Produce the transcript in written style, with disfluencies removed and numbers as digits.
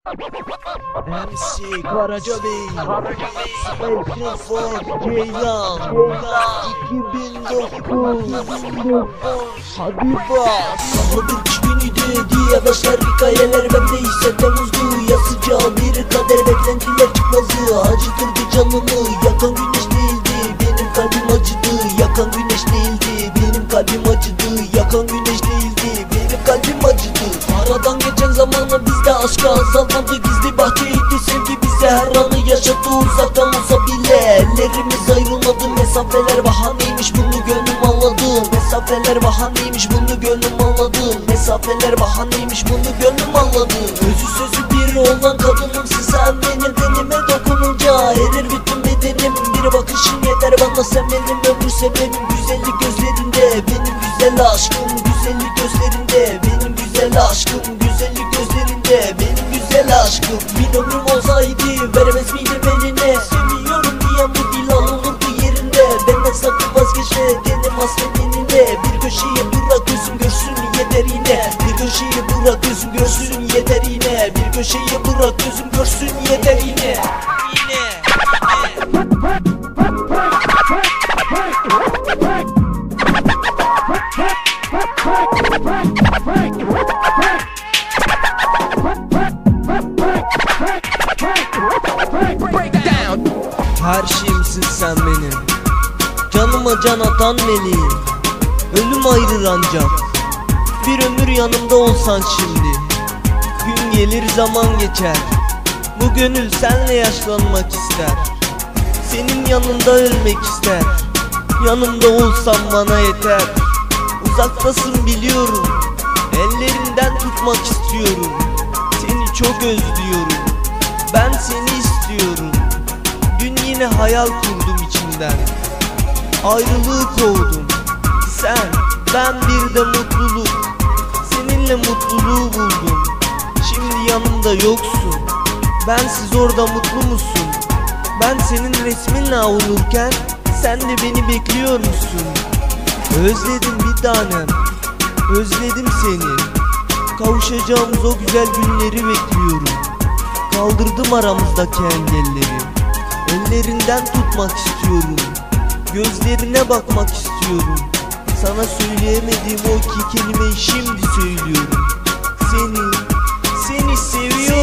MC Karaca Bey, Mikrofon Ceylan 2009 Hadi bas. Salladık günüydü diye başlar hikayeler, bende ise Temmuz'du ya sıcağı bir kader, beklentiler çıkmazdı, acıtırdı canımı. Yakan güneş değildi, benim kalbim acıdı. Yakan güneş değildi, benim kalbim acıdı. Yakan güneş değildi, benim kalbim acıdı. Aradan geçen zamanla bizde aşka azalmadı, gizli bahçeydi sevgi bize her anı yaşattı. Uzaktan olsa bile ellerimiz ayrılmadı. Mesafeler bahaneymiş, bunu gönlüm anladı. Mesafeler bahaneymiş, bunu gönlüm anladı. Mesafeler bahaneymiş, bunu gönlüm anladı. Özü sözü bir olan kadınımsın sen, benim tenime dokununca erir bütün bedenim. Bir bakışın yeter bana, sen benim ömrü sebebim. Güzellik gözlerinde, benim güzel aşkım. Güzellik gözlerinde, benim güzel aşkım. Güzellik gözlerinde, benim güzel aşkım. Bir ömrüm olsaydı veremez miydim eline? Seviyorum diyen bu dil alınırdı yerinde. Benden sakın vazgeçme dedim hasretinine. Bir köşeye bırak gözüm görsün yeter yine. Bir köşeye bırak gözüm görsün yeter yine. Bir köşeye bırak gözüm görsün yeter yine. Her şeyimsin sen benim, canıma can atan meleğim. Ölüm ayırır ancak bir ömür yanımda olsan şimdi. Gün gelir zaman geçer, bu gönül senle yaşlanmak ister. Senin yanında ölmek ister, yanımda olsan bana yeter. Uzaktasın biliyorum, ellerinden tutmak istiyorum. Seni çok özlüyorum, ben seni istiyorum. Dün yine hayal kurdum içimden, ayrılığı kovdum. Sen, ben bir de mutluluk, seninle mutluluğu buldum. Şimdi yanımda yoksun, bensiz orada mutlu musun? Ben senin resminle avunurken sen de beni bekliyor musun? Özledim bir tanem, özledim seni. Kavuşacağımız o güzel günleri bekliyorum. Kaldırdım aramızdaki engelleri, ellerinden tutmak istiyorum. Gözlerine bakmak istiyorum. Sana söyleyemediğim o iki kelimeyi şimdi söylüyorum. Seni seviyorum.